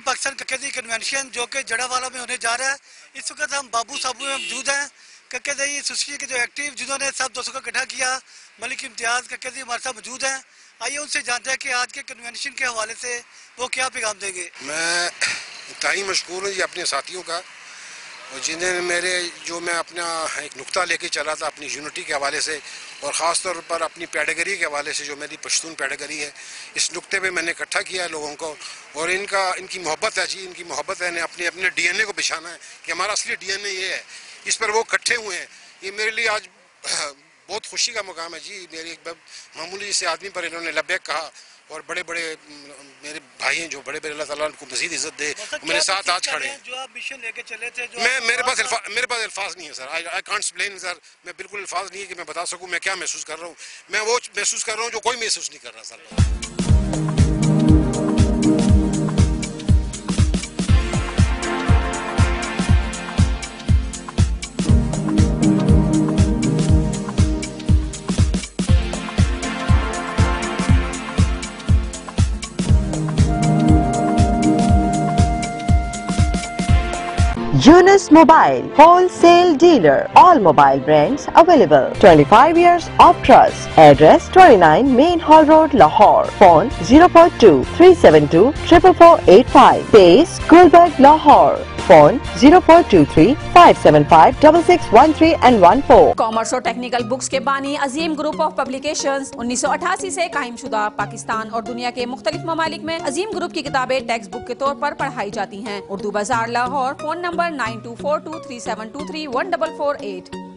पाकिस्तान कक्के convention जो कि जड़ावाला में होने जा रहा है। इस वक्त हम बाबू साबू में मौजूद हैं। कक्के एसोसिएशन के जो एक्टिव जिन्होंने सब दोस्तों को इकट्ठा किया, मलिक इम्तियाज कक्के हमारे साथ मौजूद हैं। आइए उनसे जानते हैं कि आज के कन्वेंशन के हवाले से वो क्या पैगाम देंगे। मैं इंतहाई मशकूर हूँ जी अपने साथियों का, और जिन्हें मैं अपना एक नुक्ता लेके चला था अपनी यूनिटी के हवाले से, और ख़ास तौर पर अपनी पैडागरी के हवाले से जो मेरी पश्तून पैडागरी है, इस नुक्ते पे मैंने इकट्ठा किया है लोगों को। और इनकी मोहब्बत है जी, इनकी मोहब्बत है, अपने डीएनए को बिछाना है कि हमारा असली डीएनए ये है। इस पर वो इकट्ठे हुए हैं। ये मेरे लिए आज बहुत खुशी का मुकाम है जी। मेरे एक मामूली से आदमी पर इन्होंने लब्बैक कहा, और बड़े बड़े मेरे भाई हैं जो बड़े बड़े, अल्लाह ताला उनको मज़ीद इज्जत दे, मेरे साथ आज खड़े हैं। जो आप मिशन लेके चले थे, जो मेरे पास अल्फाज नहीं है sir. I can't explain sir. मैं बिल्कुल अल्फाज नहीं है कि मैं बता सकूं मैं क्या महसूस कर रहा हूं। मैं वो महसूस कर रहा हूं जो कोई महसूस नहीं कर रहा sir. Yunus Mobile, wholesale dealer. All mobile brands available. 25 years of trust. Address 29 Main Hall Road, Lahore. Phone 042 372 44485. Base Gulberg, Lahore. Phone 0423 575 6613 and 14. Commerce और टेक्निकल बुक्स के बानी अजीम ग्रुप ऑफ पब्लिकेशंस 1988 से कायम शुदा पाकिस्तान और दुनिया के मुख्तलिफ ममालिक में अजीम ग्रुप की किताबें टेक्स्ट बुक के तौर पर पढ़ाई जाती हैं। उर्दू बाजार लाहौर। Phone number 924237231448।